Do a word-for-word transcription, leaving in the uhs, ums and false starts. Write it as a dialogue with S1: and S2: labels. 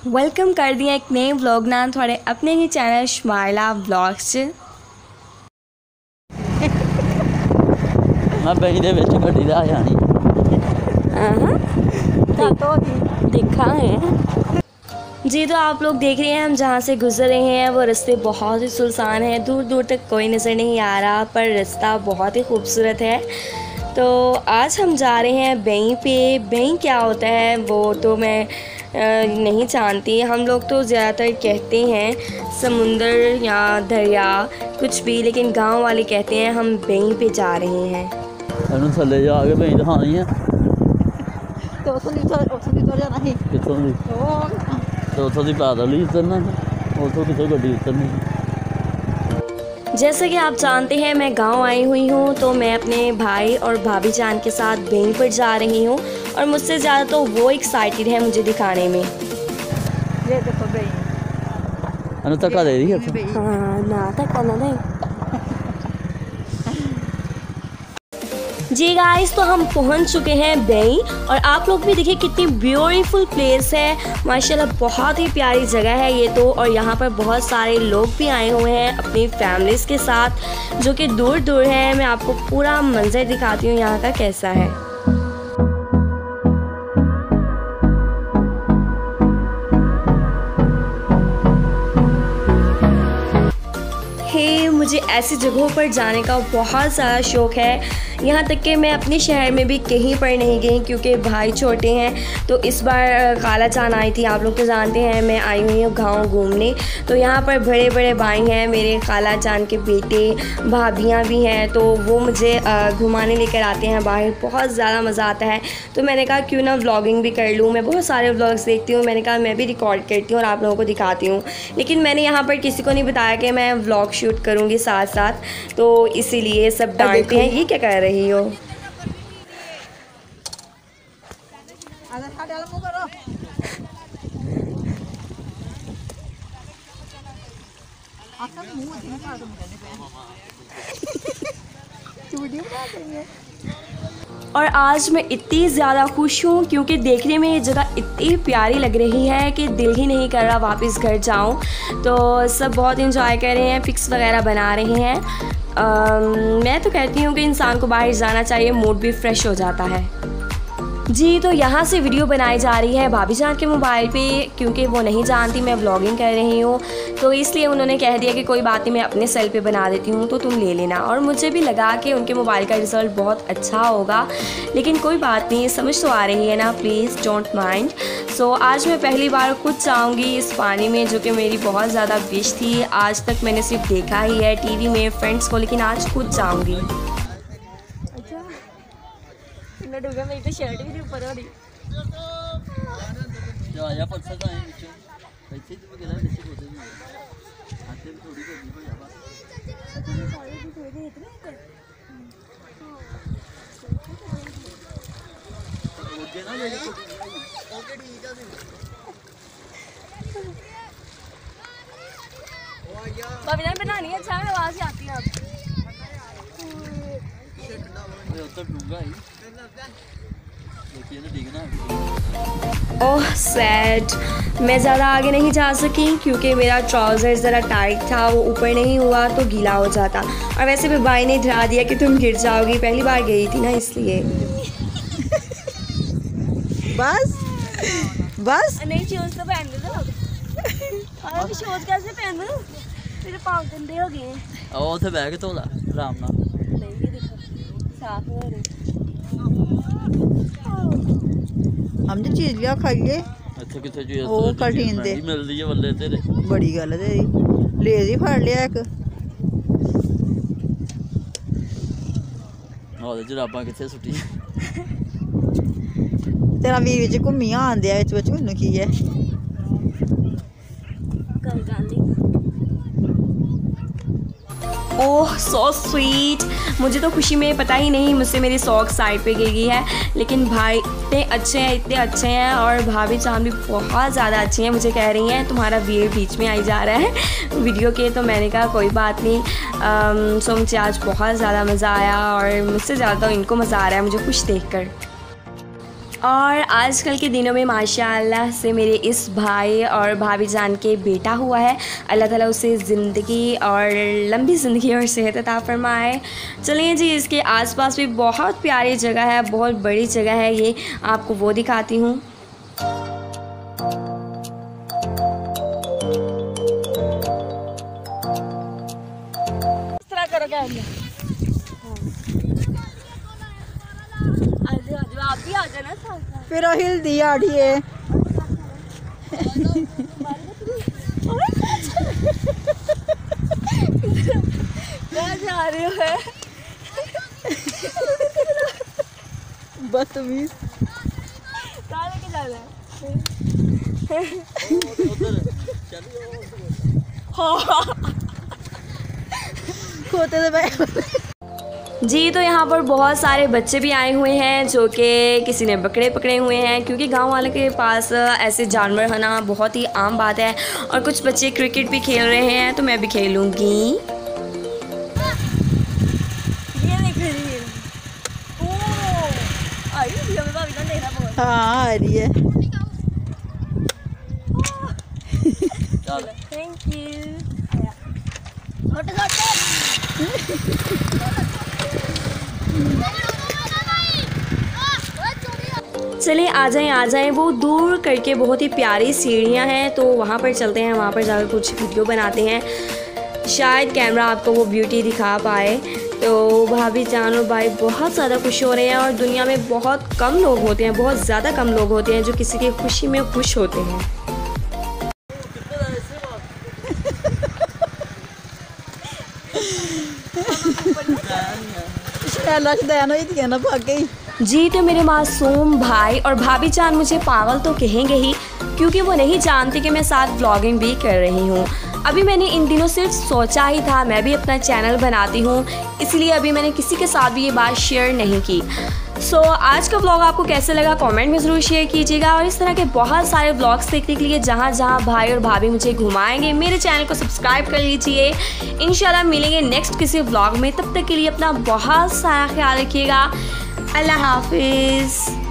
S1: Welcome कर दिया एक नए व्लॉग नाल थोड़े अपने ही चैनल शमाइला व्लॉग्स च।
S2: मैं बही दे विच गड्डी दा आया नहीं
S1: देखा है जी। तो आप लोग देख रहे हैं हम जहाँ से गुजर रहे हैं वो रास्ते बहुत ही सुनसान हैं, दूर दूर तक कोई नज़र नहीं आ रहा, पर रास्ता बहुत ही खूबसूरत है। तो आज हम जा रहे हैं बही पे। बही क्या होता है वो तो मैं नहीं जानती। हम लोग तो ज़्यादातर कहते हैं समुंदर या दरिया कुछ भी, लेकिन गांव वाले कहते हैं हम बही पे जा रहे हैं।
S2: थले जाके बही दिखानी है
S3: तो उथों दी उथों दी जाना है
S2: कितों दी तो उथों दी पैदल ही उतरना उथों कितों गड्डी उतरनी।
S1: जैसा कि आप जानते हैं मैं गांव आई हुई हूं, तो मैं अपने भाई और भाभी जान के साथ बही पर जा रही हूं और मुझसे ज़्यादा तो वो एक्साइटेड है मुझे दिखाने में।
S3: ये देखो बही
S2: अनु धक्का दे दी
S1: हाँ ना धक्का ना दे जी गाइस। तो हम पहुंच चुके हैं बही और आप लोग भी देखिए कितनी ब्यूटीफुल प्लेस है माशाल्लाह, बहुत ही प्यारी जगह है ये तो। और यहाँ पर बहुत सारे लोग भी आए हुए हैं अपनी फैमिलीज़ के साथ जो कि दूर दूर है। मैं आपको पूरा मंजर दिखाती हूँ यहाँ का कैसा है। हे मुझे ऐसी जगहों पर जाने का बहुत ज़्यादा शौक़ है, यहाँ तक कि मैं अपने शहर में भी कहीं पर नहीं गई क्योंकि भाई छोटे हैं। तो इस बार खाला जान आई थी, आप लोग तो जानते हैं मैं आई हुई हूँ गाँव घूमने। तो यहाँ पर बड़े बड़े भाई हैं मेरे, खाला जान के बेटे भाभियाँ भी हैं, तो वो मुझे घुमाने लेकर आते हैं बाहर, बहुत ज़्यादा मज़ा आता है। तो मैंने कहा क्यों ना व्लॉगिंग भी कर लूँ, मैं बहुत सारे व्लॉग्स देखती हूँ, मैंने कहा मैं भी रिकॉर्ड करती हूँ और आप लोगों को दिखाती हूँ। लेकिन मैंने यहाँ पर किसी को नहीं बताया कि मैं व्लॉग शूट करूँगी साथ साथ, तो इसीलिए सब डांटते हैं ये क्या कर रही हो। और आज मैं इतनी ज़्यादा खुश हूँ क्योंकि देखने में ये जगह इतनी प्यारी लग रही है कि दिल ही नहीं कर रहा वापस घर जाऊँ। तो सब बहुत इंजॉय कर रहे हैं, पिक्स वगैरह बना रहे हैं। आ, मैं तो कहती हूँ कि इंसान को बाहर जाना चाहिए, मूड भी फ्रेश हो जाता है जी। तो यहाँ से वीडियो बनाई जा रही है भाभी जान के मोबाइल पे क्योंकि वो नहीं जानती मैं व्लॉगिंग कर रही हूँ, तो इसलिए उन्होंने कह दिया कि कोई बात नहीं मैं अपने सेल पे बना देती हूँ तो तुम ले लेना। और मुझे भी लगा कि उनके मोबाइल का रिज़ल्ट बहुत अच्छा होगा, लेकिन कोई बात नहीं, समझ तो आ रही है ना, प्लीज़ डोंट माइंड। सो आज मैं पहली बार खुद जाऊँगी इस पानी में, जो कि मेरी बहुत ज़्यादा विश थी। आज तक मैंने सिर्फ देखा ही है टी वी में फ्रेंड्स को, लेकिन आज खुद जाऊँगी। डूगा मेरी तो शर्ट भी ऊपर हो रही
S2: जो आया पत्थर का है नीचे ऐसे ही गिरा नीचे होते ही आते भी थोड़ी करनी हो जावा अपने सारे भी थोड़े दे इतने कर ओके ना मेरी ओके ठीक है ओ आया
S1: भाभी जान बनानी है अच्छा, मैं आवाज आती है आपकी।
S2: ये तो डूंगा ही
S1: ओह सैड, मैं ज़्यादा आगे नहीं जा सकी क्योंकि मेरा ट्राउज़र ज़रा टाइट था, वो ऊपर नहीं हुआ तो गीला हो जाता। और वैसे भी भाई ने डरा दिया कि तुम गिर जाओगी, पहली बार गई थी ना इसलिए।
S3: बस बस
S1: नहीं शूज़ तो पहन दो और शूज़ कैसे पहन दूँ, मेरे पाँव गंदे हो गए हैं।
S2: ओ उसे बैग तो ला आराम ना
S1: नहीं देखो साफ हो रही।
S3: हम जो चीज लिया खाइए
S2: ਇੱਥੇ ਕਿੱਥੇ ਜੀ
S3: ਉਹ ਕਠਿਨ ਦੇ
S2: ਮਿਲਦੀ ਹੈ ਬੱਲੇ ਤੇਰੇ
S3: ਬੜੀ ਗੱਲ ਤੇਰੀ ਲੇਜ਼ ਹੀ ਫੜ ਲਿਆ ਇੱਕ
S2: ਉਹਦੇ ਜਰਾਬਾਂ ਕਿੱਥੇ ਸੁੱਟੀ
S3: ਤੇਰਾ ਵੀਰ ਵਿੱਚ ਘੁੰਮੀਆਂ ਆਂਦੇ ਆ ਵਿੱਚ ਵਿੱਚ ਮੈਨੂੰ ਕੀ ਹੈ
S1: कोई गल नहीं। ओह सो स्वीट, मुझे तो खुशी में पता ही नहीं मुझसे मेरी सॉक साइड पे गिर गई है, लेकिन भाई इतने अच्छे हैं इतने अच्छे हैं और भाभी जान भी बहुत ज़्यादा अच्छी हैं। मुझे कह रही हैं तुम्हारा वीर बीच में आई जा रहा है वीडियो के, तो मैंने कहा कोई बात नहीं। आम, सो मुझे आज बहुत ज़्यादा मज़ा आया और मुझसे ज़्यादा तो इनको मज़ा आ रहा है मुझे खुश देख कर। और आजकल के दिनों में माशाअल्लाह से मेरे इस भाई और भाभी जान के बेटा हुआ है। अल्लाह ताला उसे ज़िंदगी और लंबी ज़िंदगी और सेहत अता फरमाए। चलिए जी, इसके आसपास भी बहुत प्यारी जगह है, बहुत बड़ी जगह है, ये आपको वो दिखाती हूँ।
S3: इस तरह करो क्या
S1: आप भी आ जाना साथ।
S3: फिर हिल दिया आड़िए।
S1: कहाँ जा रहे हो है?
S3: बदतमीज।
S1: कहाँ लेके जाना है?
S3: खोते से
S1: जी, तो यहाँ पर बहुत सारे बच्चे भी आए हुए हैं जो कि किसी ने बकरे पकड़े हुए हैं, क्योंकि गांव वाले के पास ऐसे जानवर होना बहुत ही आम बात है। और कुछ बच्चे क्रिकेट भी खेल रहे हैं, तो मैं भी खेलूँगी। ये देख रही है। ओह, आई हमें भाभी का देखना बहुत।
S3: हाँ आ रही है।
S1: Thank you.
S3: छोटे छोटे
S1: चलिए आ जाएं आ जाएं वो दूर करके बहुत ही प्यारी सीढ़ियाँ हैं, तो वहाँ पर चलते हैं, वहाँ पर जाकर कुछ वीडियो बनाते हैं। शायद कैमरा आपको वो ब्यूटी दिखा पाए। तो भाभी जान और भाई बहुत ज़्यादा खुश हो रहे हैं, और दुनिया में बहुत कम लोग होते हैं, बहुत ज़्यादा कम लोग होते हैं जो किसी की खुशी में खुश होते हैं। जी, तो मेरे मासूम भाई और भाभी जान मुझे पागल तो कहेंगे ही, क्योंकि वो नहीं जानते कि मैं साथ व्लॉगिंग भी कर रही हूँ। अभी मैंने इन दिनों सिर्फ सोचा ही था मैं भी अपना चैनल बनाती हूँ, इसलिए अभी मैंने किसी के साथ भी ये बात शेयर नहीं की। सो so, आज का व्लॉग आपको कैसे लगा कमेंट में ज़रूर शेयर कीजिएगा, और इस तरह के बहुत सारे व्लॉग्स देखने के लिए जहाँ जहाँ भाई और भाभी मुझे घुमाएंगे, मेरे चैनल को सब्सक्राइब कर लीजिए। इंशाल्लाह मिलेंगे नेक्स्ट किसी व्लॉग में, तब तक के लिए अपना बहुत सारा ख्याल रखिएगा। अल्लाह हाफिज़।